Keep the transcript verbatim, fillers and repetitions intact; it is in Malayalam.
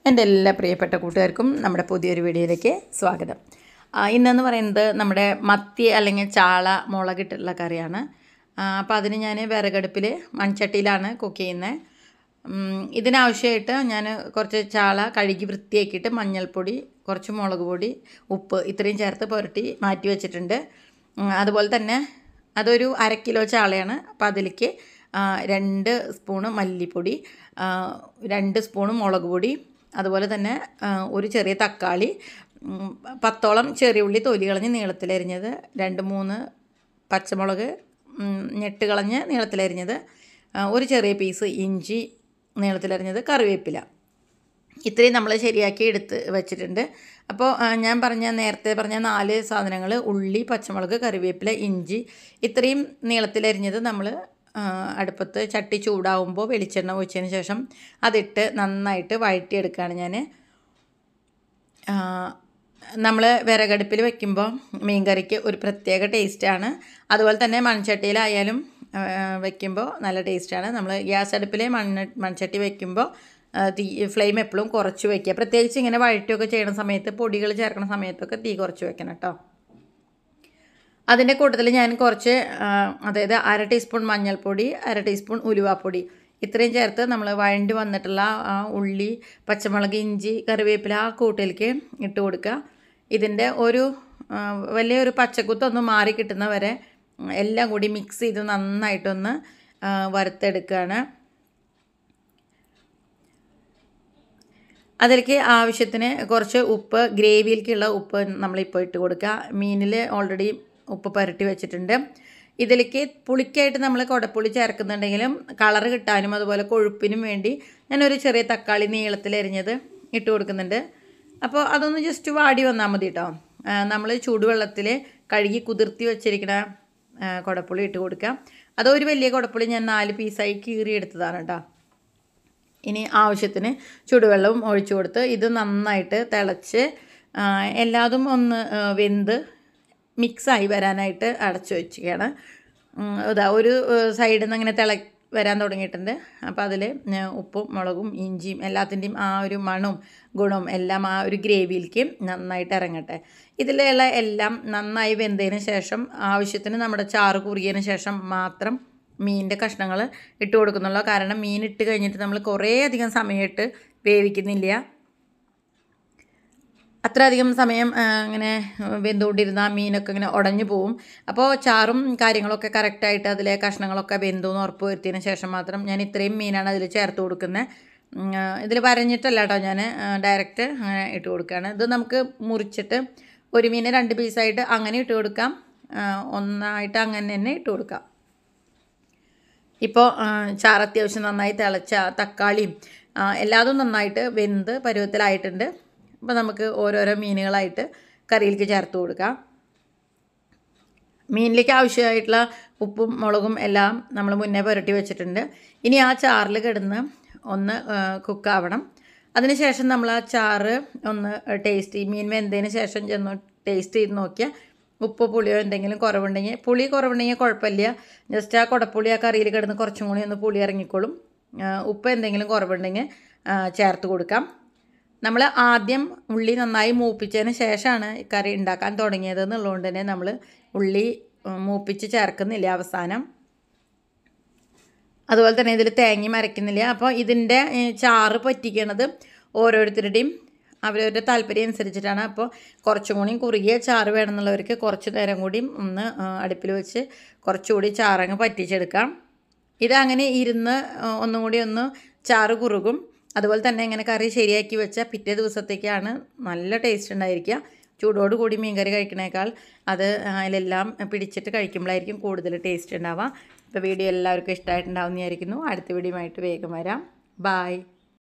എൻ്റെ എല്ലാ പ്രിയപ്പെട്ട കൂട്ടുകാർക്കും നമ്മുടെ പുതിയൊരു വീഡിയോയിലേക്ക് സ്വാഗതം. ഇന്നെന്ന് പറയുന്നത് നമ്മുടെ മത്തി അല്ലെങ്കിൽ ചാള മുളകിട്ടുള്ള കറിയാണ്. അപ്പോൾ അതിന് ഞാൻ വിറകടുപ്പിൽ മൺചട്ടിയിലാണ് കുക്ക് ചെയ്യുന്നത്. ഇതിനാവശ്യമായിട്ട് ഞാൻ കുറച്ച് ചാള കഴുകി വൃത്തിയാക്കിയിട്ട് മഞ്ഞൾപ്പൊടി, കുറച്ച് മുളക് പൊടി, ഉപ്പ് ഇത്രയും ചേർത്ത് പുരട്ടി മാറ്റി വെച്ചിട്ടുണ്ട്. അതുപോലെ തന്നെ അതൊരു അര കിലോ ചാളയാണ്. അപ്പോൾ അതിലേക്ക് രണ്ട് സ്പൂണ് മല്ലിപ്പൊടി, രണ്ട് സ്പൂണ് മുളക് പൊടി, അതുപോലെ തന്നെ ഒരു ചെറിയ തക്കാളി, പത്തോളം ചെറിയ ഉള്ളി തൊലി കളഞ്ഞ് നീളത്തിലരിഞ്ഞത്, രണ്ട് മൂന്ന് പച്ചമുളക് ഞെട്ട് കളഞ്ഞ് നീളത്തിലരിഞ്ഞത്, ഒരു ചെറിയ പീസ് ഇഞ്ചി നീളത്തിലരിഞ്ഞത്, കറിവേപ്പില, ഇത്രയും നമ്മൾ ശരിയാക്കി എടുത്ത് വെച്ചിട്ടുണ്ട്. അപ്പോൾ ഞാൻ പറഞ്ഞ നേരത്തെ പറഞ്ഞ നാല് സാധനങ്ങൾ ഉള്ളി, പച്ചമുളക്, കറിവേപ്പില, ഇഞ്ചി ഇത്രയും നീളത്തിലരിഞ്ഞത് നമ്മൾ അടുപ്പത്ത് ചട്ടി ചൂടാവുമ്പോൾ വെളിച്ചെണ്ണ ഒഴിച്ചതിന് ശേഷം അതിട്ട് നന്നായിട്ട് വഴറ്റിയെടുക്കുകയാണ് ഞാൻ. നമ്മൾ വിറകടുപ്പിൽ വെക്കുമ്പോൾ മീൻ കറിക്ക് ഒരു പ്രത്യേക ടേസ്റ്റാണ്. അതുപോലെ തന്നെ മൺചട്ടിയിലായാലും വെക്കുമ്പോൾ നല്ല ടേസ്റ്റാണ്. നമ്മൾ ഗ്യാസ് അടുപ്പിൽ മണ്ണ് മൺചട്ടി വെക്കുമ്പോൾ തീ ഫ്ലെയിം എപ്പോഴും കുറച്ച് വയ്ക്കുക. പ്രത്യേകിച്ച് ഇങ്ങനെ വഴറ്റുമൊക്കെ ചെയ്യുന്ന സമയത്ത്, പൊടികൾ ചേർക്കുന്ന സമയത്തൊക്കെ തീ കുറച്ച് വെക്കണം കേട്ടോ. അതിൻ്റെ കൂട്ടത്തിൽ ഞാൻ കുറച്ച് അതായത് അര ടീസ്പൂൺ മഞ്ഞൾപ്പൊടി, അര ടീസ്പൂൺ ഉലുവാപ്പൊടി ഇത്രയും ചേർത്ത് നമ്മൾ വഴണ്ടി വന്നിട്ടുള്ള ആ ഉള്ളി, പച്ചമുളക്, ഇഞ്ചി, കറിവേപ്പില ആ കൂട്ടിലേക്ക് ഇട്ട് കൊടുക്കുക. ഇതിൻ്റെ ഒരു വലിയൊരു പച്ചക്കുത്തൊന്ന് മാറി കിട്ടുന്ന വരെ എല്ലാം കൂടി മിക്സ് ചെയ്ത് നന്നായിട്ടൊന്ന് വറുത്തെടുക്കുകയാണ്. അതിലേക്ക് ആവശ്യത്തിന് കുറച്ച് ഉപ്പ്, ഗ്രേവിയിലേക്കുള്ള ഉപ്പ് നമ്മളിപ്പോൾ ഇട്ട് കൊടുക്കുക. മീനിൽ ഓൾറെഡി ഉപ്പ് പുരട്ടി വെച്ചിട്ടുണ്ട്. ഇതിലേക്ക് പുളിക്കായിട്ട് നമ്മൾ കുടപ്പുളി ചേർക്കുന്നുണ്ടെങ്കിലും കളർ കിട്ടാനും അതുപോലെ കൊഴുപ്പിനും വേണ്ടി ഞാനൊരു ചെറിയ തക്കാളി നീളത്തിലരിഞ്ഞത് ഇട്ട് കൊടുക്കുന്നുണ്ട്. അപ്പോൾ അതൊന്ന് ജസ്റ്റ് വാടി വന്നാൽ മതി കേട്ടോ. നമ്മൾ ചൂടുവെള്ളത്തിൽ കഴുകി കുതിർത്തി വെച്ചിരിക്കുന്ന കുടപ്പുളി ഇട്ട് കൊടുക്കുക. അതൊരു വലിയ കുടപ്പുളി ഞാൻ നാല് പീസായി കീറി എടുത്തതാണ് കേട്ടോ. ഇനി ആവശ്യത്തിന് ചൂടുവെള്ളവും ഒഴിച്ചു കൊടുത്ത് ഇത് നന്നായിട്ട് തിളച്ച് എല്ലാതും ഒന്ന് വെന്ത് മിക്സായി വരാനായിട്ട് അടച്ചു വെച്ചിരിക്കുകയാണ്. ഇതാ ഒരു സൈഡിൽ നിന്ന് അങ്ങനെ തിള വരാൻ തുടങ്ങിയിട്ടുണ്ട്. അപ്പോൾ അതിൽ ഉപ്പും മുളകും ഇഞ്ചിയും എല്ലാത്തിൻ്റെയും ആ ഒരു മണവും ഗുണവും എല്ലാം ആ ഒരു ഗ്രേവിയിലേക്ക് നന്നായിട്ട് ഇറങ്ങട്ടെ. ഇതിലുള്ള എല്ലാം നന്നായി വെന്തതിന് ശേഷം ആവശ്യത്തിന് നമ്മുടെ ചാറ് കുറുകിയതിന് ശേഷം മാത്രം മീനിൻ്റെ കഷ്ണങ്ങൾ ഇട്ട് കൊടുക്കുന്നുള്ളൂ. കാരണം മീൻ ഇട്ട് കഴിഞ്ഞിട്ട് നമ്മൾ കുറേ അധികം സമയമായിട്ട് വേവിക്കുന്നില്ല. അത്ര അധികം സമയം ഇങ്ങനെ വെന്തുകൊണ്ടിരുന്ന മീനൊക്കെ ഇങ്ങനെ ഉടഞ്ഞു പോവും. അപ്പോൾ ചാറും കാര്യങ്ങളൊക്കെ കറക്റ്റായിട്ട് അതിലെ കഷ്ണങ്ങളൊക്കെ വെന്തു എന്ന് ഉറപ്പ് വരുത്തിയതിന് ശേഷം മാത്രം ഞാൻ ഇത്രയും മീനാണ് അതിൽ ചേർത്ത് കൊടുക്കുന്നത്. ഇതിൽ വരഞ്ഞിട്ടല്ല കേട്ടോ, ഞാൻ ഡയറക്റ്റ് അങ്ങനെ ഇട്ട് കൊടുക്കുകയാണ്. ഇത് നമുക്ക് മുറിച്ചിട്ട് ഒരു മീനെ രണ്ട് പീസായിട്ട് അങ്ങനെ ഇട്ട് കൊടുക്കാം, ഒന്നായിട്ട് അങ്ങനെ തന്നെ ഇട്ട് കൊടുക്കാം. ഇപ്പോൾ ചാറ് അത്യാവശ്യം നന്നായി തിളച്ച തക്കാളിയും എല്ലാതും നന്നായിട്ട് വെന്ത് പരുവത്തിലായിട്ടുണ്ട്. അപ്പോൾ നമുക്ക് ഓരോരോ മീനുകളായിട്ട് കറിയിലേക്ക് ചേർത്ത് കൊടുക്കാം. മീനിലേക്ക് ആവശ്യമായിട്ടുള്ള ഉപ്പും മുളകും എല്ലാം നമ്മൾ മുന്നേ പുരട്ടി വെച്ചിട്ടുണ്ട്. ഇനി ആ ചാറിൽ കിടന്ന് ഒന്ന് കുക്കാവണം. അതിനുശേഷം നമ്മൾ ആ ചാറ് ഒന്ന് ടേസ്റ്റ് ചെയ്യും. മീൻ വെന്തതിന് ശേഷം ചെന്ന് ടേസ്റ്റ് ചെയ്ത് നോക്കിയാൽ ഉപ്പ് പുളിയോ എന്തെങ്കിലും കുറവുണ്ടെങ്കിൽ, പുളി കുറവുണ്ടെങ്കിൽ കുഴപ്പമില്ല, ജസ്റ്റ് ആ കുടപ്പുളി ആ കറിയിൽ കിടന്ന് കുറച്ചും കൂടി ഒന്ന് പുളി ഇറങ്ങിക്കോളും. ഉപ്പ് എന്തെങ്കിലും കുറവുണ്ടെങ്കിൽ ചേർത്ത് കൊടുക്കാം. നമ്മൾ ആദ്യം ഉള്ളി നന്നായി മൂപ്പിച്ചതിന് ശേഷമാണ് കറി ഉണ്ടാക്കാൻ തുടങ്ങിയത് എന്നുള്ളതുകൊണ്ട് തന്നെ നമ്മൾ ഉള്ളി മൂപ്പിച്ച് ചേർക്കുന്നില്ല അവസാനം. അതുപോലെ തന്നെ ഇതിൽ തേങ്ങയും അരയ്ക്കുന്നില്ല. അപ്പോൾ ഇതിൻ്റെ ചാറ് പറ്റിക്കണത് ഓരോരുത്തരുടെയും അവരവരുടെ താല്പര്യം അനുസരിച്ചിട്ടാണ്. അപ്പോൾ കുറച്ചും കൂടി കുറുകിയ ചാറ് വേണമെന്നുള്ളവർക്ക് കുറച്ച് നേരം കൂടി ഒന്ന് അടുപ്പിൽ വെച്ച് കുറച്ചുകൂടി ചാറങ്ങ് പറ്റിച്ചെടുക്കാം. ഇതങ്ങനെ ഇരുന്ന് ഒന്നും കൂടി ഒന്ന് ചാറ് കുറുകും. അതുപോലെ തന്നെ ഇങ്ങനെ കറി ശരിയാക്കി വെച്ചാൽ പിറ്റേ ദിവസത്തേക്കാണ് നല്ല ടേസ്റ്റ് ഉണ്ടായിരിക്കുക. ചൂടോട് കൂടി മീൻ കറി കഴിക്കണേക്കാൾ അത് അതിലെല്ലാം പിടിച്ചിട്ട് കഴിക്കുമ്പോഴായിരിക്കും കൂടുതൽ ടേസ്റ്റ് ഉണ്ടാവുക. ഇപ്പോൾ വീഡിയോ എല്ലാവർക്കും ഇഷ്ടമായിട്ടുണ്ടാവുമെന്ന് വിചാരിക്കുന്നു. അടുത്ത വീഡിയോ ആയിട്ട് വേഗം വരാം. ബായ്.